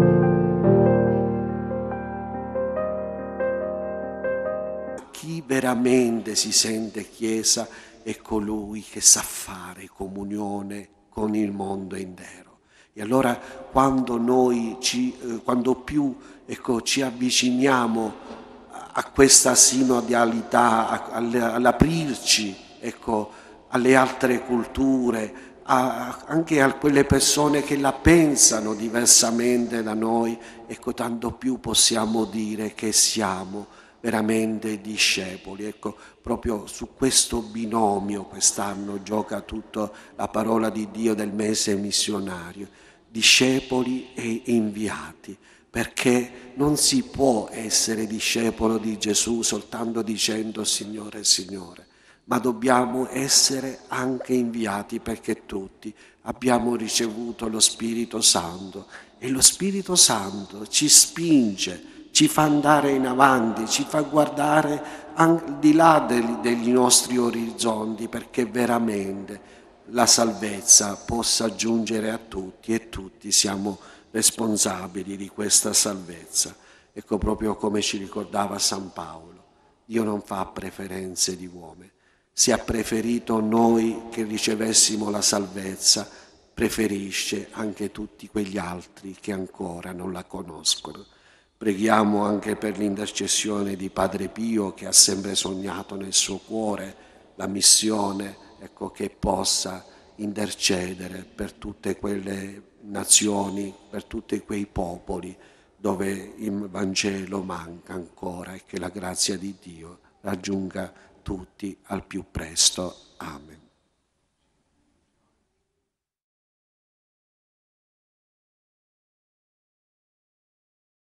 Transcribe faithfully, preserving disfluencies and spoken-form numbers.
Chi veramente si sente Chiesa è colui che sa fare comunione con il mondo intero. E allora quando noi ci, eh, quando più ecco, ci avviciniamo a, a questa sinodialità, a, all'aprirci ecco, alle altre culture, a, anche a quelle persone che la pensano diversamente da noi, ecco, tanto più possiamo dire che siamo veramente discepoli. Ecco, proprio su questo binomio quest'anno gioca tutta la parola di Dio del mese missionario, discepoli e inviati, perché non si può essere discepolo di Gesù soltanto dicendo Signore, Signore, ma dobbiamo essere anche inviati perché tutti abbiamo ricevuto lo Spirito Santo e lo Spirito Santo ci spinge, ci fa andare in avanti, ci fa guardare al di là dei, degli nostri orizzonti perché veramente la salvezza possa giungere a tutti e tutti siamo responsabili di questa salvezza. Ecco proprio come ci ricordava San Paolo, Dio non fa preferenze di uomini, se ha preferito noi che ricevessimo la salvezza, preferisce anche tutti quegli altri che ancora non la conoscono. Preghiamo anche per l'intercessione di Padre Pio che ha sempre sognato nel suo cuore la missione, ecco, che possa intercedere per tutte quelle nazioni, per tutti quei popoli dove il Vangelo manca ancora e che la grazia di Dio raggiunga tutti al più presto. Amen.